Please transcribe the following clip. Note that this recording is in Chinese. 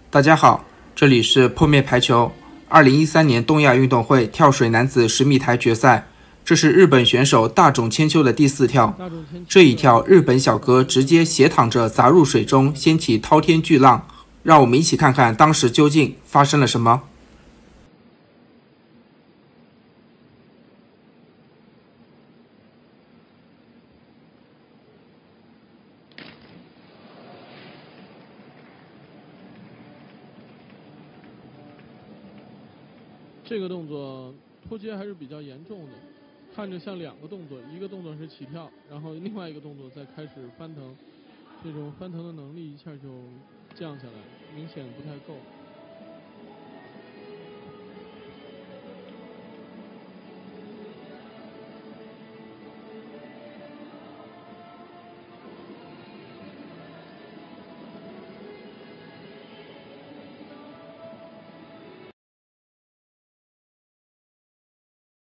大家好，这里是破灭排球。2013年东亚运动会跳水男子10米台决赛，这是日本选手大冢千秋的第4跳。这一跳，日本小哥直接斜躺着砸入水中，掀起滔天巨浪。让我们一起看看当时究竟发生了什么。 这个动作脱接还是比较严重的，看着像2个动作，一个动作是起跳，然后另外一个动作再开始翻腾，这种翻腾的能力一下就降下来，明显不太够。